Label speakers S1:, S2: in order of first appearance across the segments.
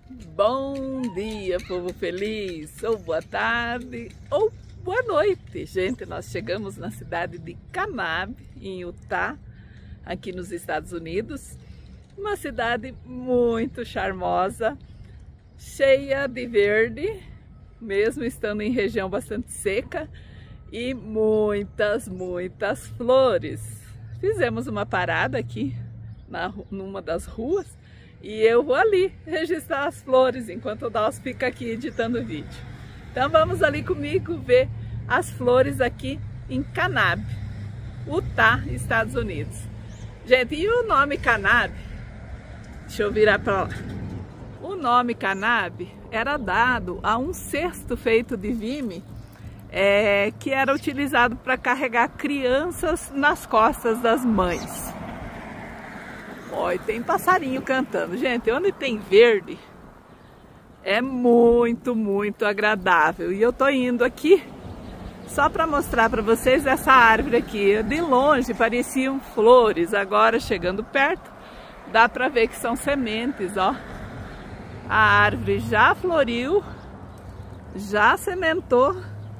S1: Bom dia, povo feliz, ou boa tarde, ou boa noite. Gente, nós chegamos na cidade de Kanab, em Utah, aqui nos Estados Unidos. Uma cidade muito charmosa, cheia de verde, mesmo estando em região bastante seca, e muitas flores. Fizemos uma parada aqui, numa das ruas, e eu vou ali registrar as flores, enquanto o Dalcio fica aqui editando o vídeo. Então vamos ali comigo ver as flores aqui em Kanab, Utah, Estados Unidos. Gente, e o nome Kanab, deixa eu virar para lá. O nome Kanab era dado a um cesto feito de vime, que era utilizado para carregar crianças nas costas das mães. Olha, tem passarinho cantando. Gente, onde tem verde é muito agradável. E eu tô indo aqui só para mostrar para vocês essa árvore aqui. De longe pareciam flores, agora chegando perto dá para ver que são sementes, ó. A árvore já floriu, já sementou.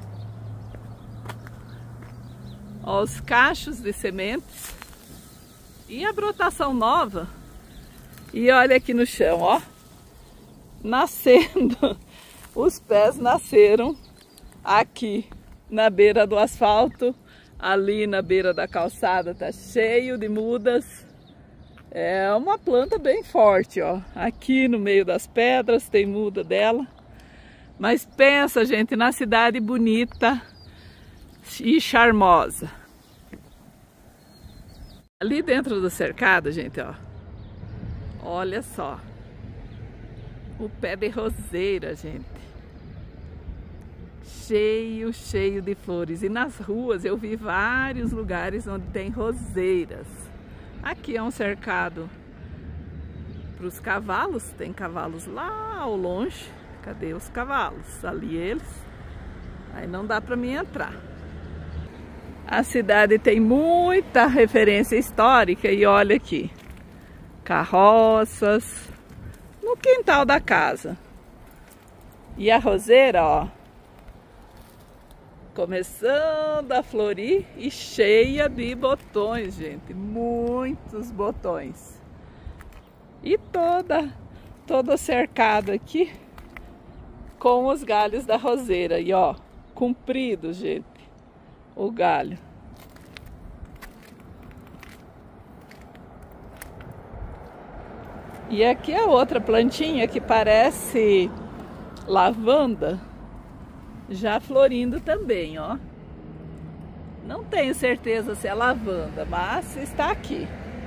S1: Ó, os cachos de sementes. E a brotação nova, e olha aqui no chão, ó, nascendo, os pés nasceram aqui na beira do asfalto, ali na beira da calçada tá cheio de mudas. É uma planta bem forte, ó, aqui no meio das pedras tem muda dela. Mas pensa, gente, na cidade bonita e charmosa. Ali dentro do cercado, gente, ó, olha só, o pé de roseira, gente, cheio de flores. E nas ruas eu vi vários lugares onde tem roseiras. Aqui é um cercado para os cavalos, tem cavalos lá ao longe. Cadê os cavalos? Ali eles, aí não dá para mim entrar. A cidade tem muita referência histórica e olha aqui, carroças no quintal da casa. E a roseira, ó, começando a florir e cheia de botões, gente, muitos botões. E todo cercado aqui com os galhos da roseira. E ó, comprido, gente, o galho. E aqui a outra plantinha que parece lavanda, já florindo também, ó. Não tenho certeza se é lavanda, mas está aqui.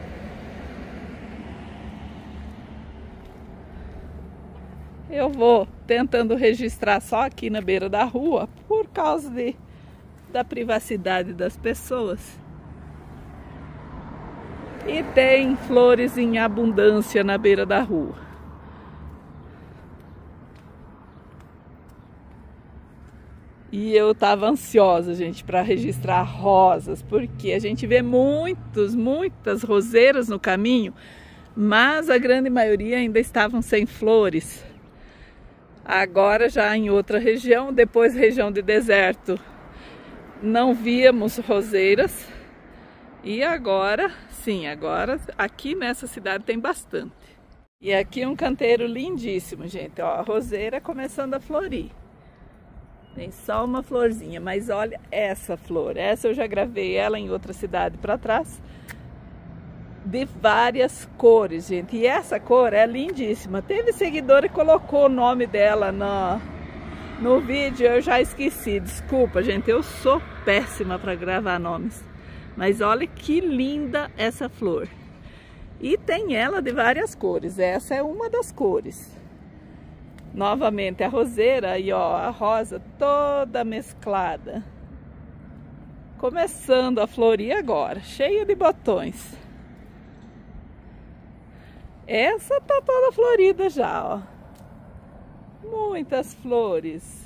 S1: Eu vou tentando registrar só aqui na beira da rua, por causa da privacidade das pessoas. E tem flores em abundância na beira da rua. E eu tava ansiosa, gente, para registrar rosas, porque a gente vê muitas roseiras no caminho, mas a grande maioria ainda estavam sem flores. Agora já em outra região, depois região de deserto, não víamos roseiras. E agora, sim, agora aqui nessa cidade tem bastante. E aqui um canteiro lindíssimo, gente, ó, a roseira começando a florir. Tem só uma florzinha, mas olha essa flor. Essa eu já gravei ela em outra cidade para trás. De várias cores, gente. E essa cor é lindíssima. Teve seguidor e colocou o nome dela no vídeo, eu já esqueci. Desculpa, gente, eu sou péssima para gravar nomes. Mas olha que linda essa flor. E tem ela de várias cores. Essa é uma das cores. Novamente a roseira e ó, a rosa toda mesclada. Começando a florir agora, cheia de botões. Essa tá toda florida já, ó. Muitas flores.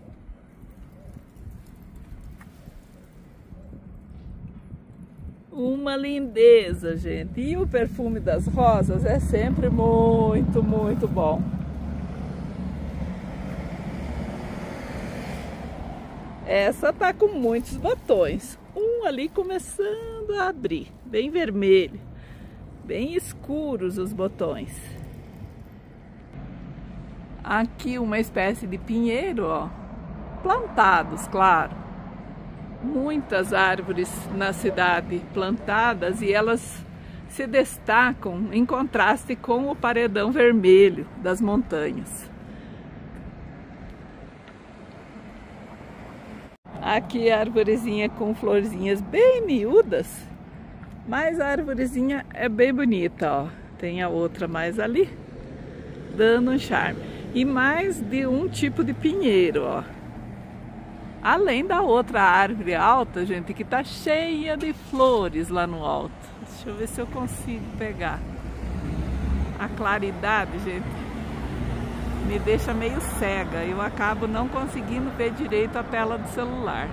S1: Uma lindeza, gente. E o perfume das rosas é sempre muito bom. Essa tá com muitos botões. Um ali começando a abrir, bem vermelho, bem escuros os botões. Aqui uma espécie de pinheiro, ó, plantados, claro. Muitas árvores na cidade plantadas e elas se destacam em contraste com o paredão vermelho das montanhas. Aqui a arvorezinha com florzinhas bem miúdas, mas a arvorezinha é bem bonita, ó. Tem a outra mais ali, dando um charme. E mais de um tipo de pinheiro, ó. Além da outra árvore alta, gente, que tá cheia de flores lá no alto. Deixa eu ver se eu consigo pegar. A claridade, gente, me deixa meio cega. Eu acabo não conseguindo ver direito a tela do celular.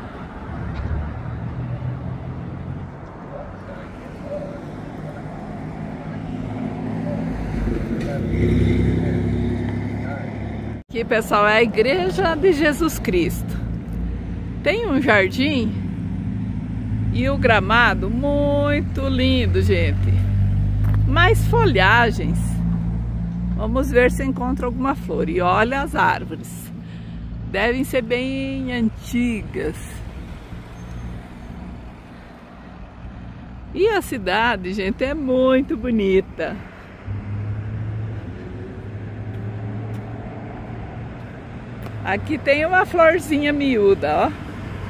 S1: Aqui, pessoal, é a Igreja de Jesus Cristo. Tem um jardim e o gramado muito lindo, gente. Mais folhagens. Vamos ver se encontra alguma flor. E olha as árvores. Devem ser bem antigas. E a cidade, gente, é muito bonita. Aqui tem uma florzinha miúda, ó.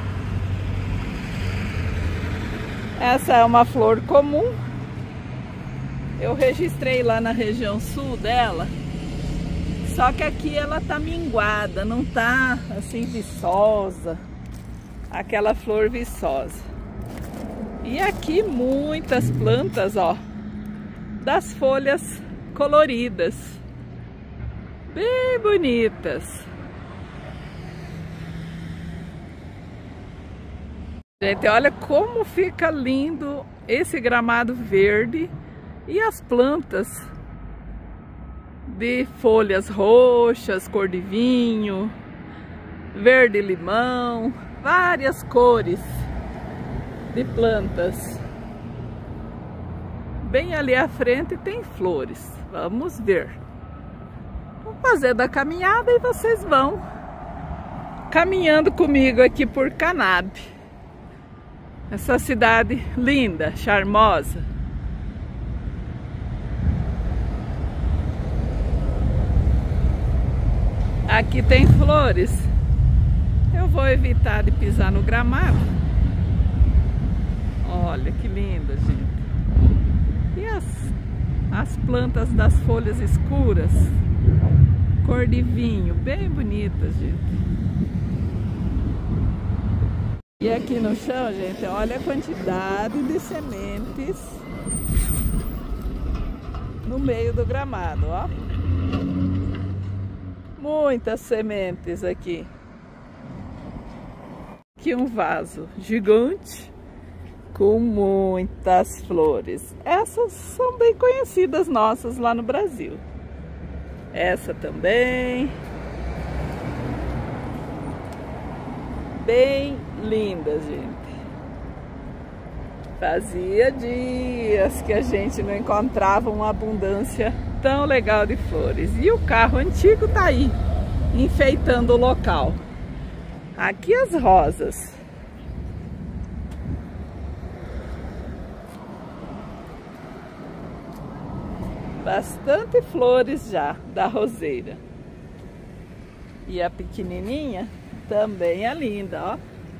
S1: Essa é uma flor comum. Eu registrei lá na região sul dela. Só que aqui ela tá minguada, não tá assim viçosa. Aquela flor viçosa. E aqui muitas plantas, ó, das folhas coloridas. Bem bonitas. Gente, olha como fica lindo esse gramado verde e as plantas de folhas roxas, cor de vinho, verde limão, várias cores de plantas. Bem ali à frente tem flores. Vamos ver. Vou fazer da caminhada e vocês vão caminhando comigo aqui por Canab. Essa cidade linda, charmosa. Aqui tem flores. Eu vou evitar de pisar no gramado. Olha que linda, gente. E as plantas das folhas escuras, cor de vinho, bem bonitas, gente. E aqui no chão, gente, olha a quantidade de sementes no meio do gramado, ó. Muitas sementes aqui. Aqui um vaso gigante com muitas flores. Essas são bem conhecidas nossas lá no Brasil. Essa também. Bem linda, gente. Fazia dias que a gente não encontrava uma abundância tão legal de flores. E o carro antigo tá aí, enfeitando o local. Aqui as rosas. Bastante flores já da roseira. E a pequenininha também é linda, ó.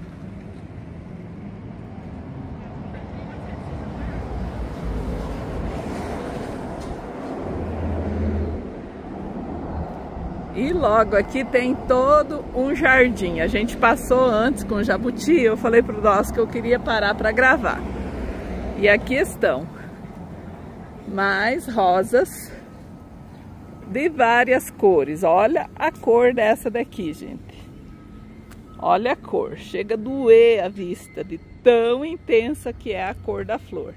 S1: E logo aqui tem todo um jardim. A gente passou antes com o jabuti, eu falei pro Dós que eu queria parar para gravar. E aqui estão mais rosas de várias cores. Olha a cor dessa daqui, gente. Olha a cor, chega a doer a vista de tão intensa que é a cor da flor.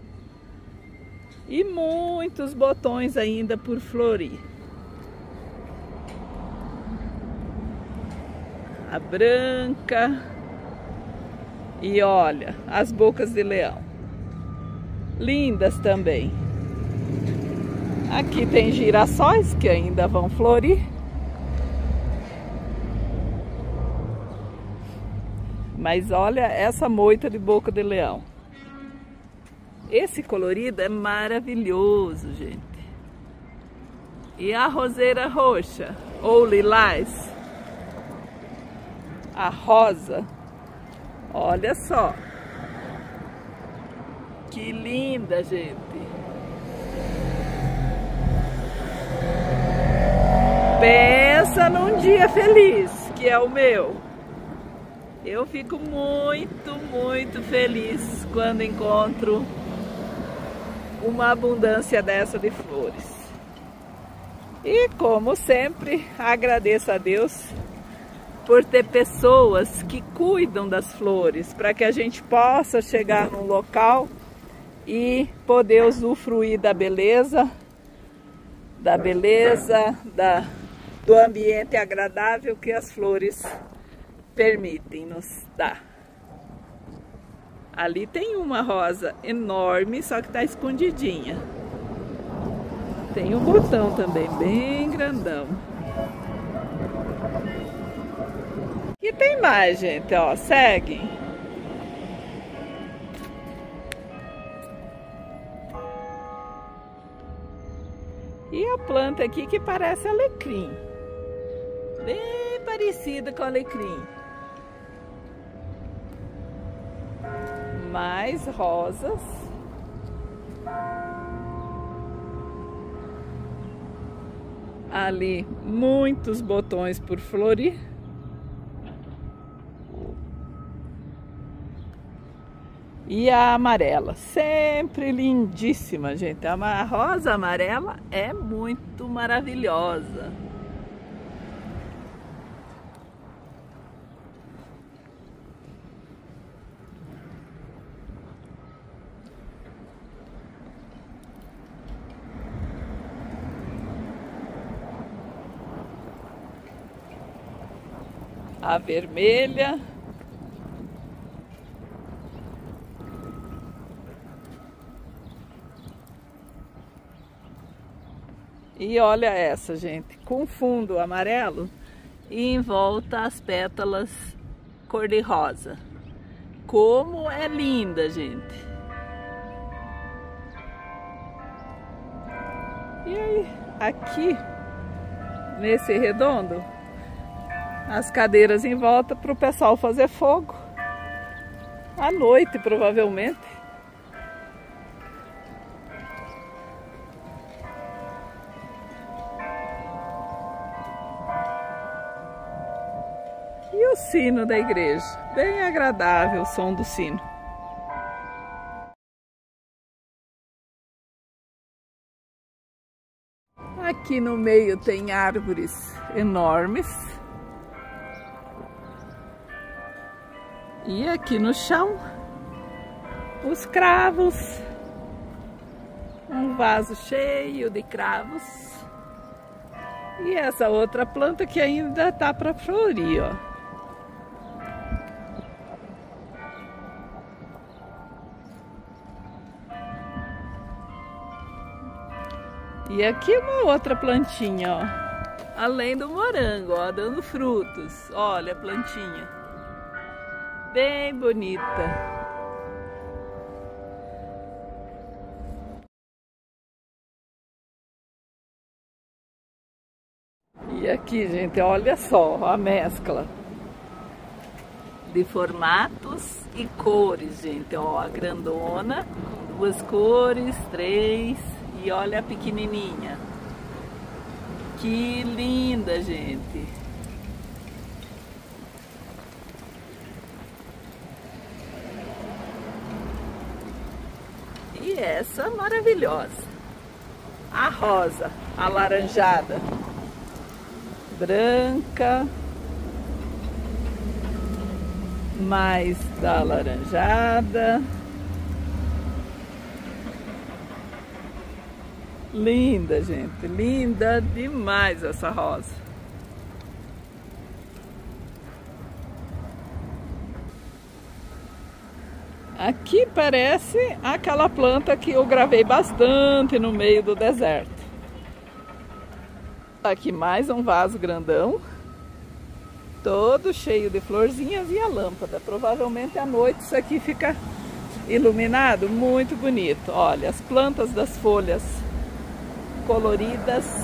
S1: E muitos botões ainda por florir. A branca, E olha, as bocas de leão. Lindas também. Aqui tem girassóis que ainda vão florir. Mas olha essa moita de boca de leão. Esse colorido é maravilhoso, gente. E a roseira roxa ou lilás, a rosa, olha só. Que linda, gente. Pensa num dia feliz, que é o meu. Eu fico muito, muito feliz quando encontro uma abundância dessa de flores. E como sempre, agradeço a Deus por ter pessoas que cuidam das flores, para que a gente possa chegar num local e poder usufruir da beleza, do ambiente agradável que as flores permitem nos dar. Ali tem uma rosa enorme, só que está escondidinha. Tem um botão também, bem grandão. E tem mais, gente, ó, seguem. E a planta aqui que parece alecrim. Bem parecida com alecrim. Mais rosas. Ali muitos botões por florir. E a amarela, sempre lindíssima, gente. A rosa amarela é muito maravilhosa. A vermelha. E olha essa, gente, com fundo amarelo e em volta as pétalas cor-de-rosa. Como é linda, gente! E aí, aqui, nesse redondo, as cadeiras em volta para o pessoal fazer fogo. À noite, provavelmente. E o sino da igreja, bem agradável o som do sino. Aqui no meio tem árvores enormes. E aqui no chão, os cravos. Um vaso cheio de cravos. E essa outra planta que ainda tá para florir, ó. E aqui uma outra plantinha, ó. Além do morango, ó, dando frutos. Olha a plantinha. Bem bonita. E aqui, gente, olha só a mescla de formatos e cores, gente. Ó, a grandona com 2 cores, 3. E olha a pequenininha. Que linda, gente. E essa maravilhosa. A rosa, alaranjada. Branca. Mais da alaranjada. Linda, gente, linda demais essa rosa. Aqui parece aquela planta que eu gravei bastante no meio do deserto. Aqui mais um vaso grandão, todo cheio de florzinhas e a lâmpada. Provavelmente à noite isso aqui fica iluminado, muito bonito. Olha, as plantas das folhas coloridas.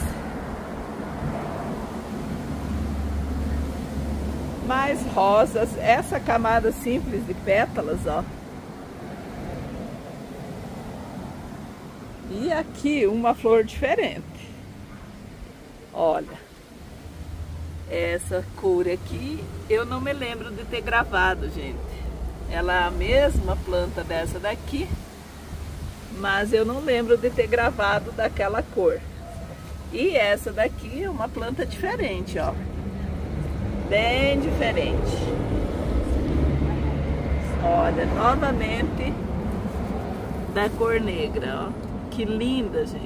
S1: Mais rosas, essa camada simples de pétalas, ó. E aqui uma flor diferente. Olha, essa cor aqui eu não me lembro de ter gravado, gente. Ela é a mesma planta dessa daqui, mas eu não lembro de ter gravado daquela cor. E essa daqui é uma planta diferente, ó. Bem diferente. Olha, novamente da cor negra, ó. Que linda, gente.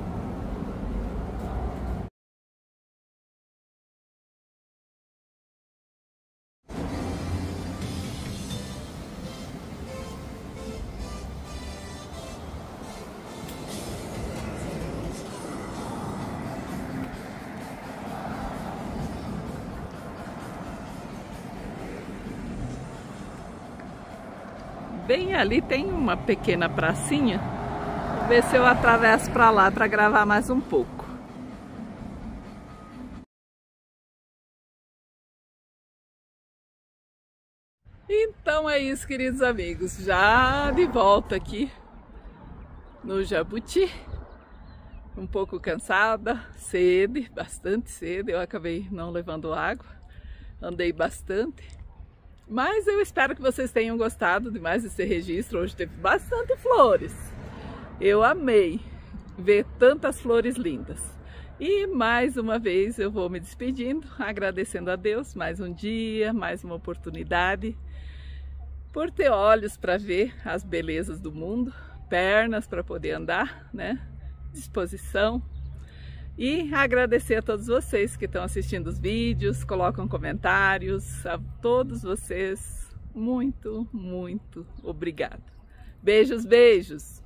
S1: Bem ali tem uma pequena pracinha. Vou ver se eu atravesso para lá para gravar mais um pouco. Então é isso, queridos amigos. Já de volta aqui no Jabuti. Um pouco cansada, sede, bastante sede. Eu acabei não levando água. Andei bastante. Mas eu espero que vocês tenham gostado de mais esse registro. Hoje teve bastante flores. Eu amei ver tantas flores lindas. E mais uma vez eu vou me despedindo, agradecendo a Deus mais um dia, mais uma oportunidade, por ter olhos para ver as belezas do mundo, pernas para poder andar, né? Disposição. E agradecer a todos vocês que estão assistindo os vídeos, colocam comentários, a todos vocês, muito, muito obrigada. Beijos, beijos!